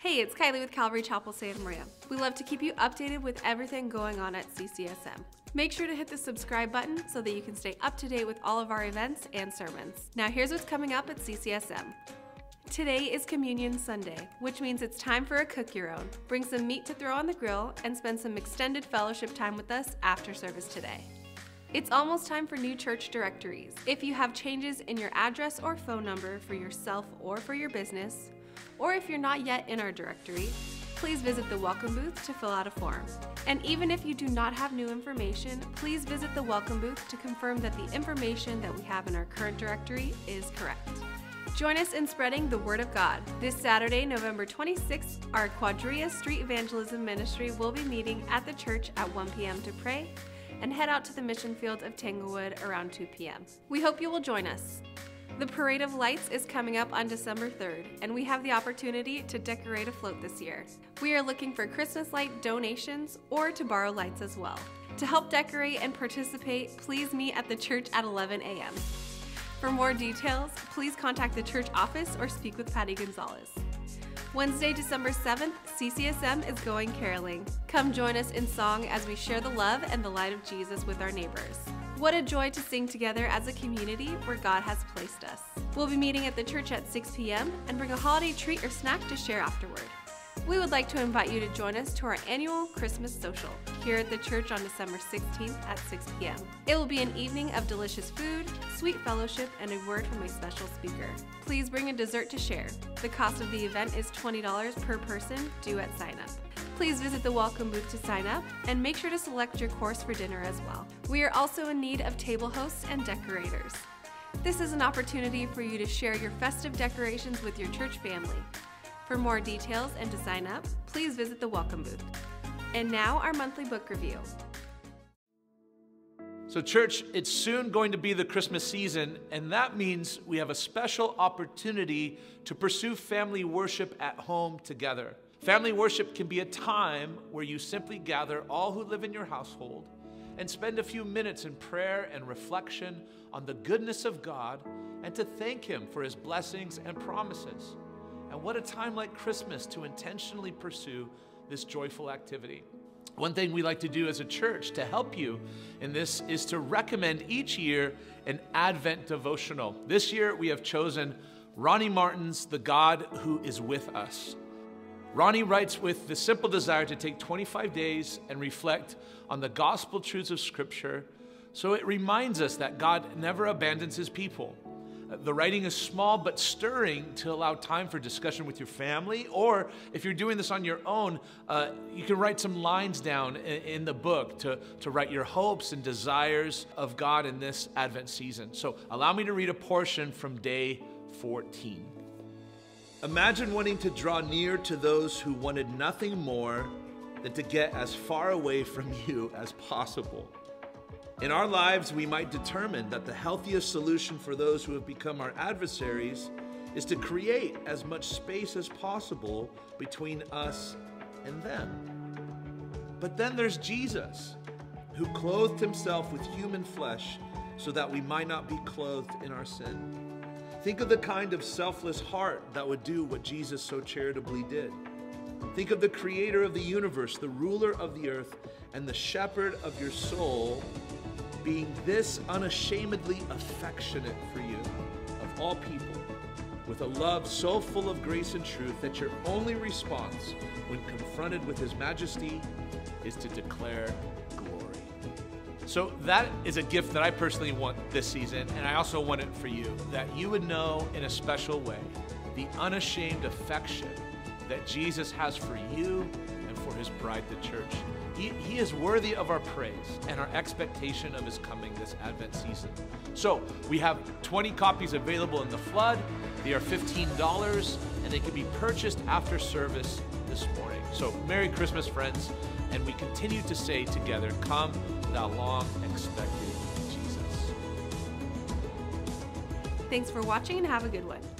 Hey, it's Kylie with Calvary Chapel Santa Maria. We love to keep you updated with everything going on at CCSM. Make sure to hit the subscribe button so that you can stay up to date with all of our events and sermons. Now here's what's coming up at CCSM. Today is Communion Sunday, which means it's time for a cook your own. Bring some meat to throw on the grill and spend some extended fellowship time with us after service today. It's almost time for new church directories. If you have changes in your address or phone number for yourself or for your business, or if you're not yet in our directory, please visit the welcome booth to fill out a form. And even if you do not have new information, please visit the welcome booth to confirm that the information that we have in our current directory is correct. Join us in spreading the Word of God. This Saturday, November 26th, our Quadria Street Evangelism Ministry will be meeting at the church at 1 p.m. to pray and head out to the mission field of Tanglewood around 2 p.m. We hope you will join us. The Parade of Lights is coming up on December 3rd, and we have the opportunity to decorate a float this year. We are looking for Christmas light donations or to borrow lights as well. To help decorate and participate, please meet at the church at 11 a.m. For more details, please contact the church office or speak with Patty Gonzalez. Wednesday, December 7th, CCSM is going caroling. Come join us in song as we share the love and the light of Jesus with our neighbors. What a joy to sing together as a community where God has placed us. We'll be meeting at the church at 6 p.m. and bring a holiday treat or snack to share afterward. We would like to invite you to join us to our annual Christmas social here at the church on December 16th at 6 p.m. It will be an evening of delicious food, sweet fellowship, and a word from a special speaker. Please bring a dessert to share. The cost of the event is $20 per person due at sign up. Please visit the welcome booth to sign up and make sure to select your course for dinner as well. We are also in need of table hosts and decorators. This is an opportunity for you to share your festive decorations with your church family. For more details and to sign up, please visit the welcome booth. And now our monthly book review. So church, it's soon going to be the Christmas season, and that means we have a special opportunity to pursue family worship at home together. Family worship can be a time where you simply gather all who live in your household and spend a few minutes in prayer and reflection on the goodness of God and to thank Him for His blessings and promises. And what a time like Christmas to intentionally pursue this joyful activity. One thing we like to do as a church to help you in this is to recommend each year an Advent devotional. This year we have chosen Ronnie Martin's The God Who Is With Us. Ronnie writes with the simple desire to take 25 days and reflect on the gospel truths of Scripture, so it reminds us that God never abandons His people. The writing is small but stirring to allow time for discussion with your family, or if you're doing this on your own, you can write some lines down in the book to write your hopes and desires of God in this Advent season. So allow me to read a portion from day 14. Imagine wanting to draw near to those who wanted nothing more than to get as far away from you as possible. In our lives, we might determine that the healthiest solution for those who have become our adversaries is to create as much space as possible between us and them. But then there's Jesus, who clothed Himself with human flesh so that we might not be clothed in our sin. Think of the kind of selfless heart that would do what Jesus so charitably did. Think of the Creator of the universe, the ruler of the earth, and the shepherd of your soul being this unashamedly affectionate for you, of all people, with a love so full of grace and truth that your only response when confronted with His majesty is to declare glory. So that is a gift that I personally want this season, and I also want it for you, that you would know in a special way the unashamed affection that Jesus has for you and for His bride, the church. He is worthy of our praise and our expectation of His coming this Advent season. So we have 20 copies available in the flood. They are $15, and they can be purchased after service this morning. So Merry Christmas, friends, and we continue to say together, come thou long expected Jesus. Thanks for watching and have a good one.